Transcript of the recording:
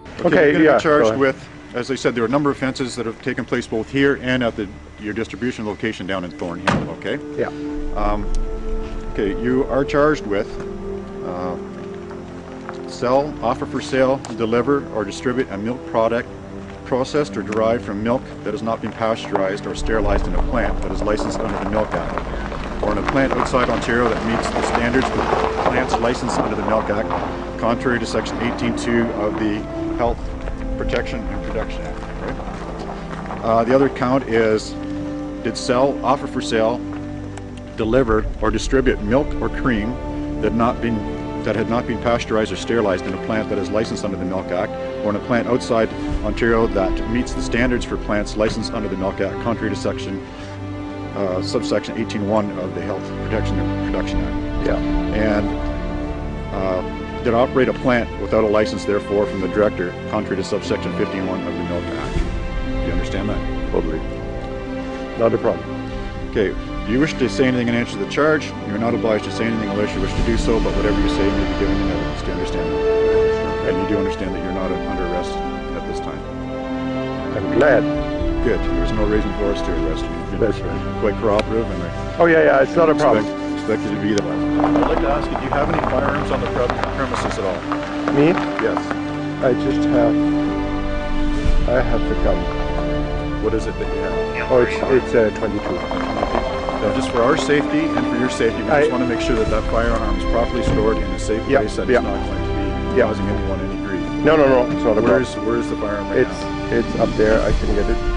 Okay, you're going to yeah, be charged go ahead. with, as I said, there are a number of offenses that have taken place both here and at your distribution location down in Thornhill, okay? Yeah. Okay, you are charged with sell, offer for sale, deliver, or distribute a milk product processed or derived from milk that has not been pasteurized or sterilized in a plant that is licensed under the Milk Act, or in a plant outside Ontario that meets the standards for plants licensed under the Milk Act, contrary to Section 18.2 of the Health Protection and Production Act. Right? The other count is did sell, offer for sale, deliver, or distribute milk or cream that had not been pasteurized or sterilized in a plant that is licensed under the Milk Act, or in a plant outside Ontario that meets the standards for plants licensed under the Milk Act, contrary to subsection 18.1 of the Health Protection and Production Act. Yeah. And did operate a plant without a license, therefore, from the director, contrary to subsection 15.1 of the Milk Act. Do you understand that? Totally. Not a problem. Okay. Do you wish to say anything in answer to the charge? You're not obliged to say anything unless you wish to do so, but whatever you say may be given in evidence. Do you understand that? And you do understand that you're not under arrest at this time? I'm glad. Good. There's no reason for us to arrest you. You've been That's right. quite cooperative, and Oh yeah, it's not a problem. expect you to be that. I'd like to ask you, do you have any firearms on the premises at all? Me? Yes. I have the gun. What is it that you have? Oh, it's 22. Now, just for our safety and for your safety, we just want to make sure that that firearm is properly stored in a safe place that it's not going to be causing anyone any grief. No, it's not a problem. Where's the firearm right now? It's up there. I can get it.